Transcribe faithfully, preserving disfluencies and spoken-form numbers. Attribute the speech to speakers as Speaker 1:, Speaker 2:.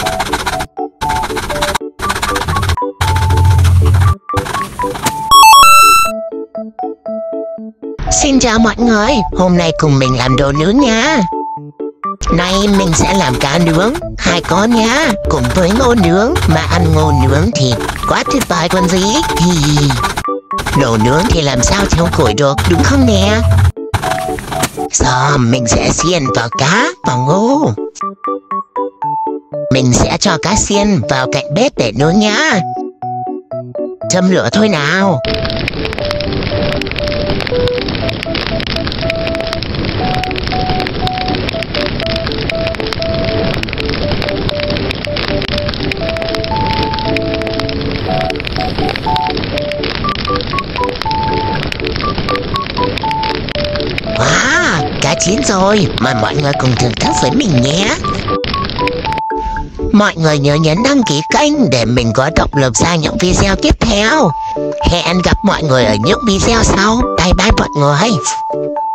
Speaker 1: Xin chào mọi người, hôm nay cùng mình làm đồ nướng nha. Nay mình sẽ làm cá nướng, hai con nha, cùng với ngô nướng. Mà ăn ngô nướng thì quá tuyệt vời còn gì. Hi. Đồ nướng thì làm sao theo củi được, đúng không nè? Giờ mình sẽ xiên vào cá và ngô. Mình sẽ cho cá xiên vào cạnh bếp để nướng nhá. Châm lửa thôi nào. Wow, cá chín rồi, mời mọi người cùng thưởng thức với mình nhé. Mọi người nhớ nhấn đăng ký kênh để mình có động lực ra những video tiếp theo. Hẹn gặp mọi người ở những video sau. Bye bye mọi người.